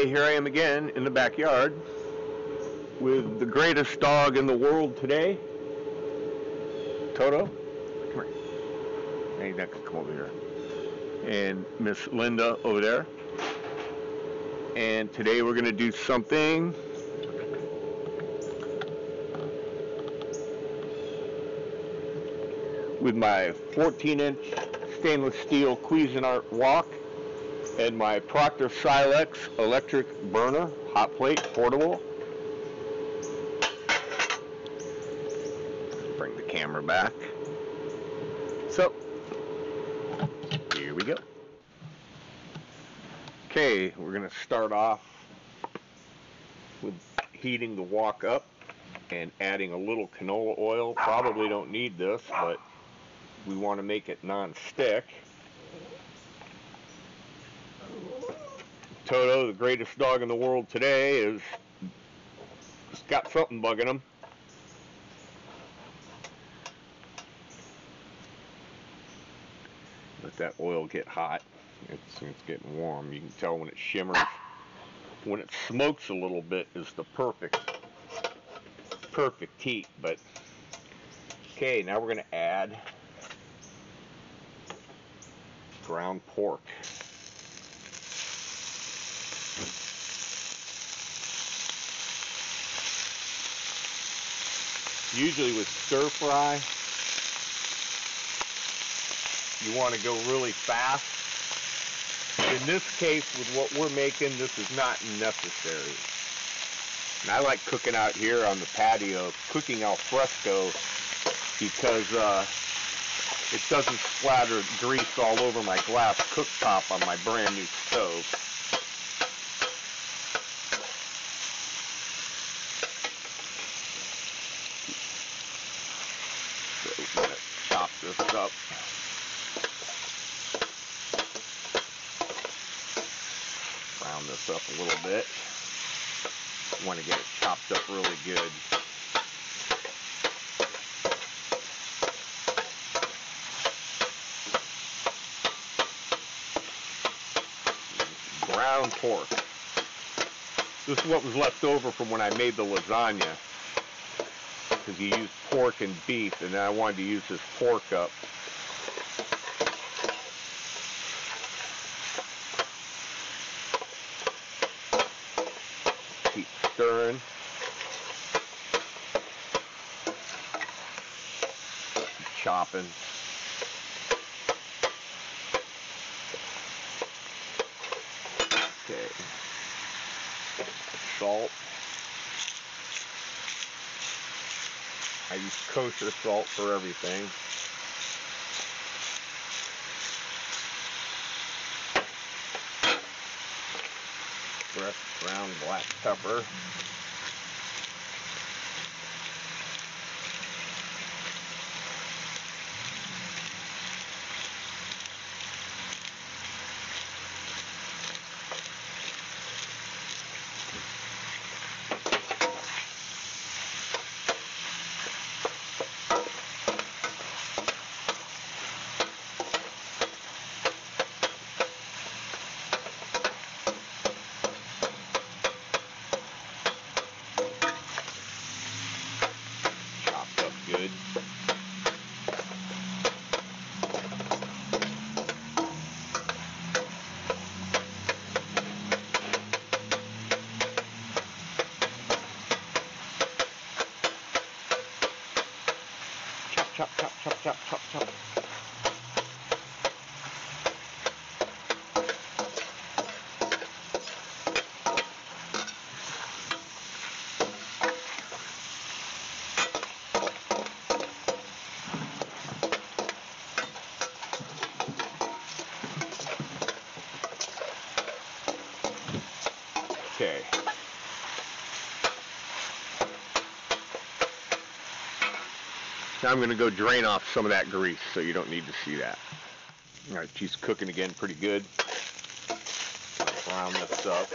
Okay, here I am again in the backyard with the greatest dog in the world today. Toto, come here. Hey, that can come over here. And Miss Linda over there. And today we're going to do something with my 14-inch stainless steel Cuisinart wok and my Proctor Silex electric burner, hot plate, portable. Bring the camera back. So, here we go. Okay, we're going to start off with heating the wok up and adding a little canola oil. Probably don't need this, but we want to make it non-stick. Toto, the greatest dog in the world today, is got something bugging him. Let that oil get hot. It's getting warm. You can tell when it shimmers. When it smokes a little bit is the perfect heat. But okay, now we're going to add ground pork. Usually with stir fry, you want to go really fast. In this case, with what we're making, this is not necessary. And I like cooking out here on the patio, cooking al fresco, because it doesn't splatter grease all over my glass cooktop on my brand new stove. So we're going to chop this up. Round this up a little bit. You want to get it chopped up really good. Ground pork. This is what was left over from when I made the lasagna, because you used pork and beef, and I wanted to use this pork up. Keep stirring. Keep chopping. Okay. Salt. I use kosher salt for everything. Fresh ground black pepper. Good. Chop, chop, chop, chop, chop, chop. Okay. Now I'm going to go drain off some of that grease, so you don't need to see that. All right, she's cooking again pretty good. Brown this up.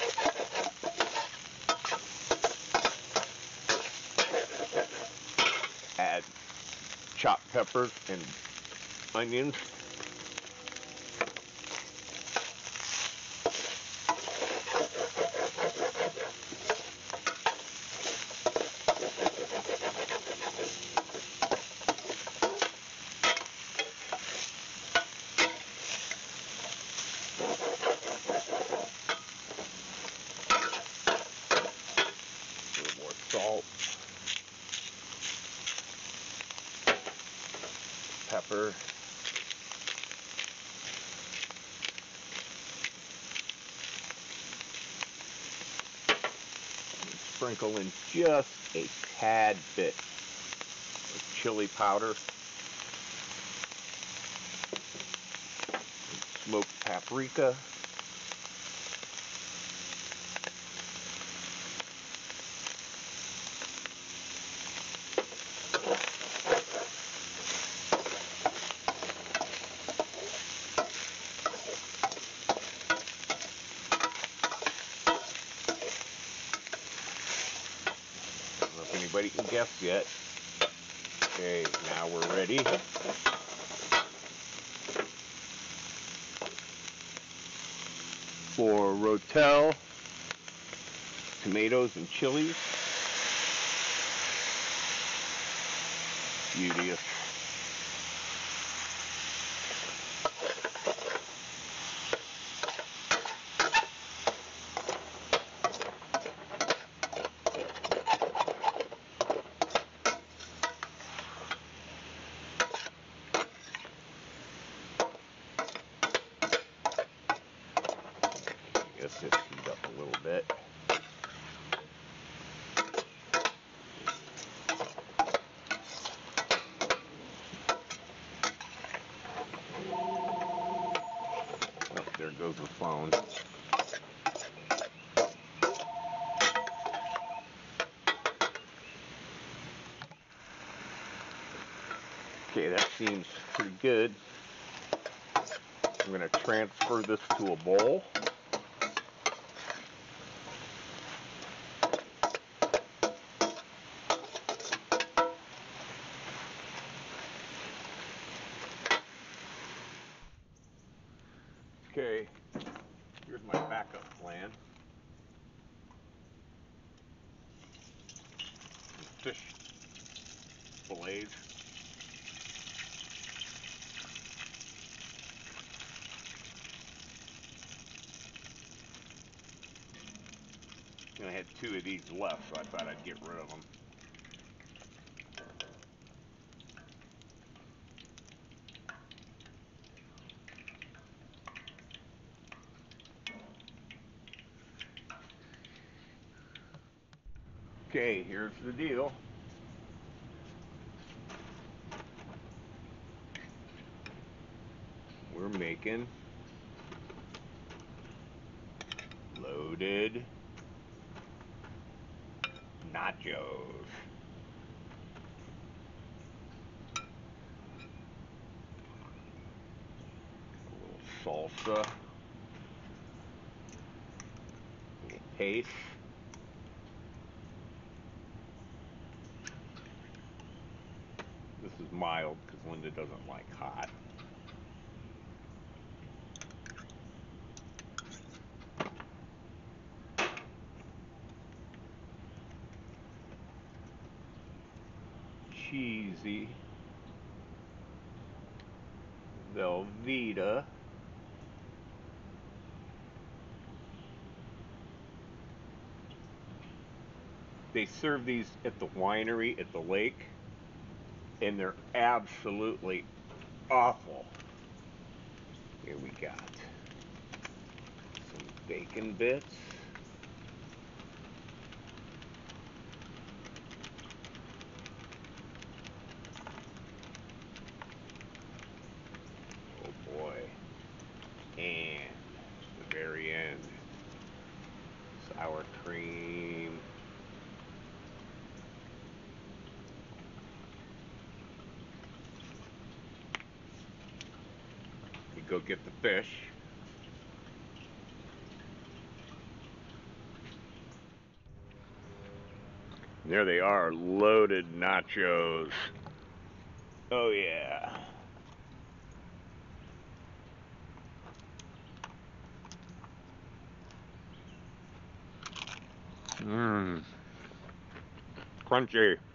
Add chopped peppers and onions. pepper. Sprinkle in just a tad bit of chili powder, smoked paprika, I don't know if anybody can guess yet. Okay, now we're ready. For rotel, tomatoes and chilies. Beauteous. Guess this heat up a little bit. Oh, there goes the phone. Okay, that seems pretty good. I'm going to transfer this to a bowl. Okay, here's my backup plan. Fish fillets. And I had 2 of these left, so I thought I'd get rid of them. Okay, here's the deal. We're making loaded nachos. A little salsa. A little paste. This is mild because Linda doesn't like hot. Cheesy Velveeta. They serve these at the winery at the lake, and they're absolutely awful. Here we got some bacon bits. Oh boy. And the very end, sour cream. You go get the fish. And there they are, loaded nachos. Oh yeah. Mmm. Crunchy.